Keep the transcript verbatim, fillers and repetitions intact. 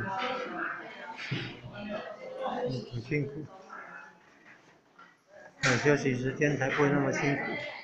嗯，很辛苦。有休息时间才不会那么辛苦。